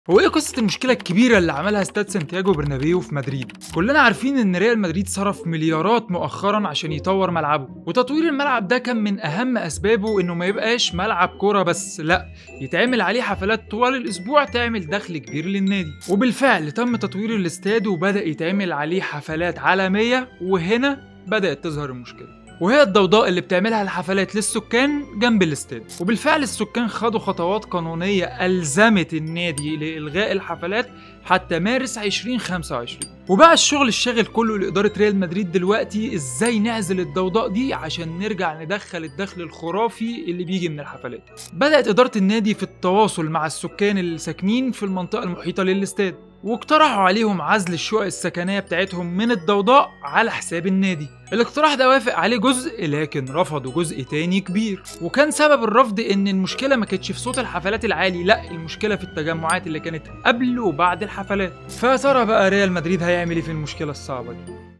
هو ايه قصة المشكلة الكبيرة اللي عملها استاد سانتياغو برنابيو في مدريد؟ كلنا عارفين ان ريال مدريد صرف مليارات مؤخرا عشان يطور ملعبه، وتطوير الملعب ده كان من اهم اسبابه انه ما يبقاش ملعب كورة بس، لا، يتعمل عليه حفلات طوال الاسبوع تعمل دخل كبير للنادي. وبالفعل تم تطوير الاستاد وبدأ يتعمل عليه حفلات عالمية، وهنا بدأت تظهر المشكلة، وهي الضوضاء اللي بتعملها الحفلات للسكان جنب الاستاد. وبالفعل السكان خدوا خطوات قانونية ألزمت النادي لإلغاء الحفلات حتى مارس 2025. وبقى الشغل الشاغل كله لإدارة ريال مدريد دلوقتي إزاي نعزل الضوضاء دي عشان نرجع ندخل الدخل الخرافي اللي بيجي من الحفلات. بدأت إدارة النادي في التواصل مع السكان اللي ساكنين في المنطقة المحيطة للاستاد، واقترحوا عليهم عزل الشقق السكنية بتاعتهم من الضوضاء على حساب النادي. الاقتراح ده وافق عليه جزء، لكن رفضوا جزء تاني كبير، وكان سبب الرفض ان المشكلة ما كانتش في صوت الحفلات العالي، لا، المشكلة في التجمعات اللي كانت قبل وبعد الحفلات. فيا ترى بقى ريال مدريد هيعمل ايه في المشكلة الصعبة دي؟